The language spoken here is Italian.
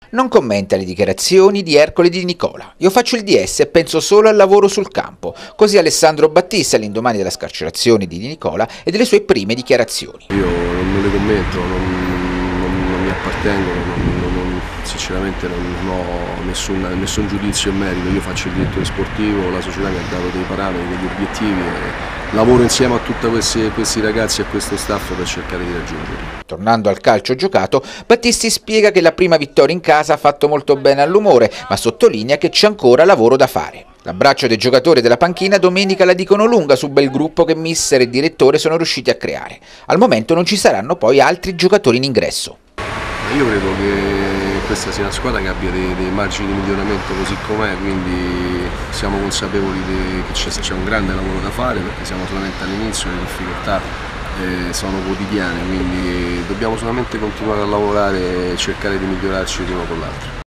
Non commenta le dichiarazioni di Ercole Di Nicola. Io faccio il DS e penso solo al lavoro sul campo. Così Alessandro Battista all'indomani della scarcerazione di Di Nicola e delle sue prime dichiarazioni. Io non le commento, non mi appartengono, sinceramente non ho nessun giudizio in merito. Io faccio il direttore sportivo, la società mi ha dato dei parametri, degli obiettivi e lavoro insieme a tutti questi ragazzi e a questo staff per cercare di raggiungerli. Tornando al calcio giocato, Battisti spiega che la prima vittoria in casa ha fatto molto bene all'umore, ma sottolinea che c'è ancora lavoro da fare. L'abbraccio dei giocatori della panchina domenica la dicono lunga sul bel gruppo che mister e direttore sono riusciti a creare. Al momento non ci saranno poi altri giocatori in ingresso. Io credo che questa sia una squadra che abbia dei margini di miglioramento così com'è, quindi siamo consapevoli che c'è un grande lavoro da fare perché siamo solamente all'inizio, le difficoltà sono quotidiane, quindi dobbiamo solamente continuare a lavorare e cercare di migliorarci l'uno con l'altro.